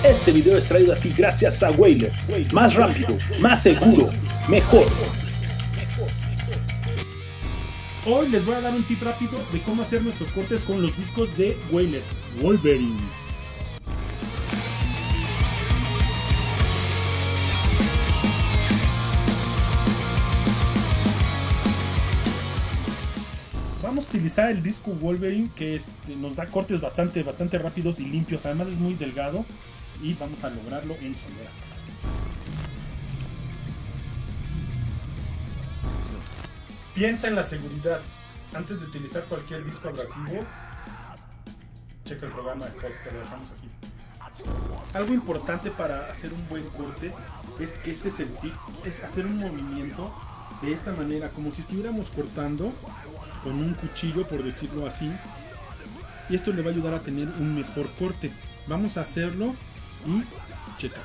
Este video es traído a ti gracias a Wailer. Más rápido, más seguro, mejor. Hoy les voy a dar un tip rápido de cómo hacer nuestros cortes con los discos de Wailer Wolverine. Vamos a utilizar el disco Wolverine, que nos da cortes bastante rápidos y limpios. Además es muy delgado y vamos a lograrlo en solera. Piensa en la seguridad. Antes de utilizar cualquier disco abrasivo, checa el programa Spot, te lo dejamos aquí. Algo importante para hacer un buen corte es que este es el tip, es hacer un movimiento de esta manera, como si estuviéramos cortando con un cuchillo, por decirlo así, y esto le va a ayudar a tener un mejor corte. Vamos a hacerlo y checa.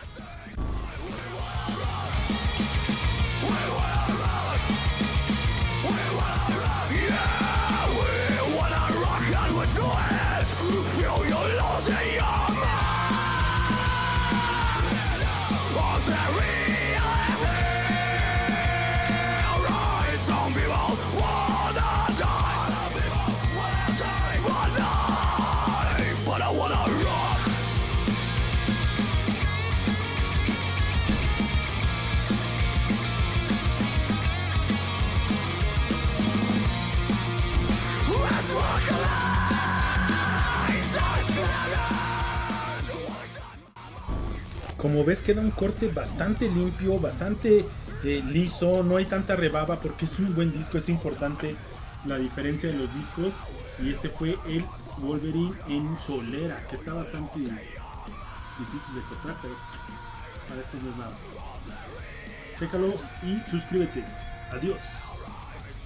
Como ves, queda un corte bastante limpio, bastante liso, no hay tanta rebaba porque es un buen disco. Es importante la diferencia de los discos, y este fue el Wolverine en solera, que está bastante difícil de cortar, pero para esto no es nada. Chécalos y suscríbete. Adiós.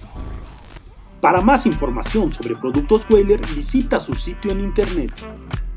Para más información sobre productos Wailer, visita su sitio en internet.